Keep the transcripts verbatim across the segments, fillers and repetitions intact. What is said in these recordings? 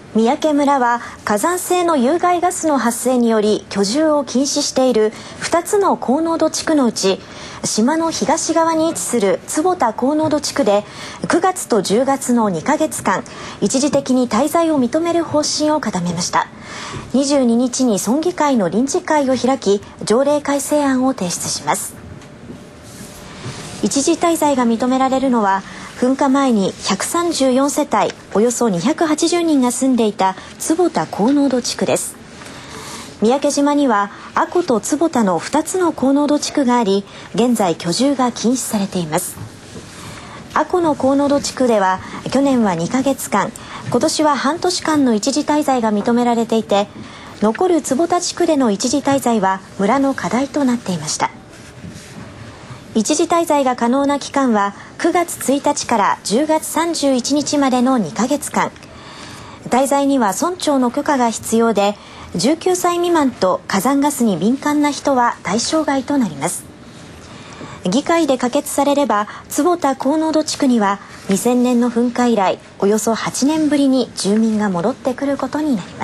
三宅村は火山性の有害ガスの発生により居住を禁止しているふたつの高濃度地区のうち、島の東側に位置する坪田高濃度地区でくがつとじゅうがつのにかげつかん一時的に滞在を認める方針を固めました。にじゅうににちに村議会の臨時会を開き、条例改正案を提出します。一時滞在が認められるのは、噴火前にひゃくさんじゅうよんせたいおよそにひゃくはちじゅうにんが住んでいた坪田高濃度地区です。三宅島には阿古と坪田のふたつの高濃度地区があり、現在居住が禁止されています。阿古の高濃度地区では去年はにかげつかん、今年は半年間の一時滞在が認められていて、残る坪田地区での一時滞在は村の課題となっていました。一時滞在が可能な期間はくがつついたちからじゅうがつさんじゅういちにちまでのにかげつかん。滞在には村長の許可が必要で、じゅうきゅうさい未満と火山ガスに敏感な人は対象外となります。議会で可決されれば、坪田高濃度地区にはにせんねんの噴火以来およそはちねんぶりに住民が戻ってくることになります。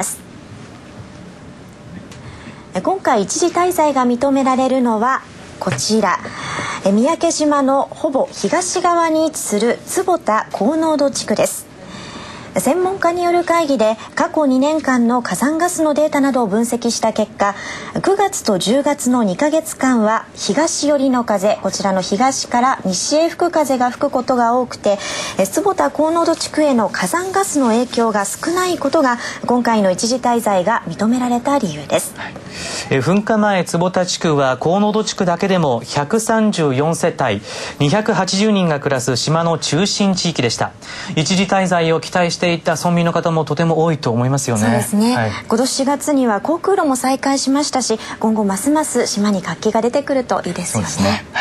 今回一時滞在が認められるのはこちら、三宅島のほぼ東側に位置する坪田高濃度地区です。専門家による会議で過去にねんかんの火山ガスのデータなどを分析した結果、くがつとじゅうがつのにかげつかんは東寄りの風、こちらの東から西へ吹く風が吹くことが多くて、坪田高濃度地区への火山ガスの影響が少ないことが今回の一時滞在が認められた理由です。 はい、え噴火前、坪田地区は高濃度地区だけでもひゃくさんじゅうよんせたいにひゃくはちじゅうにんが暮らす島の中心地域でした。一時滞在を期待していた村民の方もとても多いと思いますよね。 そうですね、 はい、 今年しがつには航空路も再開しましたし、今後ますます島に活気が出てくるといいですよね。そうですね。